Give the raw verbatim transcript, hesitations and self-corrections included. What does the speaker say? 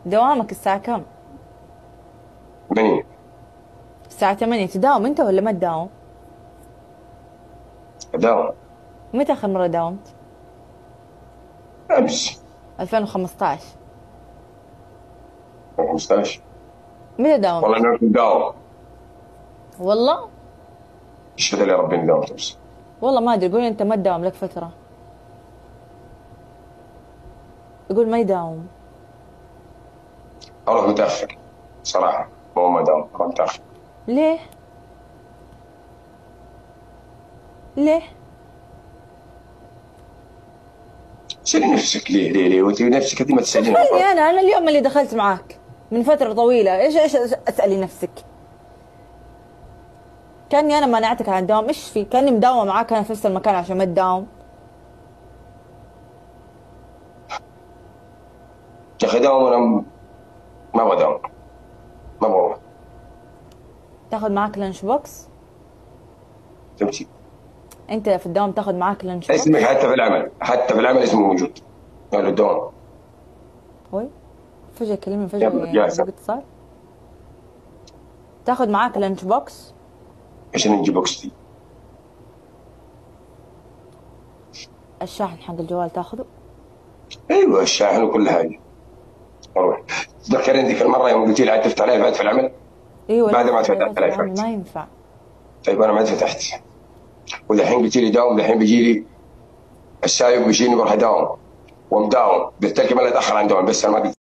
دوامك الساعة كم؟ ثمانية. الساعة ثمانية تداوم انت ولا ما تداوم؟ أداوم. متى آخر مرة داومت؟ أمس. ألفين وخمسطعش. خمستاشر. متى والله داومت؟ إنك مداوم. والله. اشهد لي ربي إني داومت أمس. والله ما ادري، يقول انت ما تداوم لك فترة. يقول ما يداوم. أروح متأخر صراحة، مو ما داوم، أروح متأخر. ليه؟ ليه؟ سألي نفسك ليه ليه ليه وأنت نفسك هذه ما تسألينها سألني مرة. انا انا اليوم اللي دخلت معاك من فترة طويلة، ايش ايش اسألي نفسك؟ كاني انا منعتك عن الدوام، ايش في؟ كاني مداومة معاك انا في نفس المكان عشان ما تداوم. يا أخي داوم، أنا ما أبغى داوم، ما أبغى. تاخذ معاك لانش بوكس؟ فهمتي؟ انت في الدوام تاخذ معاك لانش اسمك بوكس؟ حتى في العمل، حتى في العمل اسمه موجود. قالوا الدوام. هوي، فجأة يكلمني فجأة يلا جاهزة. يدق اتصال. تاخذ معاك لانش بوكس؟ عشان نجيب بوكس دي. الشاحن حق الجوال تاخذه؟ أيوه الشاحن وكل حاجة. أروح. تذكرين ذيك المرة يوم قلت لي عاد علي بعد في العمل؟ ايوه بعد لازم ما تفتح فتحت في علي العمل، فات. ما ينفع. طيب أنا ما عاد فتحت. ودحين قلت لي داوم، دحين بيجي لي السايق بيجيني بروح اداوم ومداوم، بالتالي ما اتاخر عن دوام، بس انا ما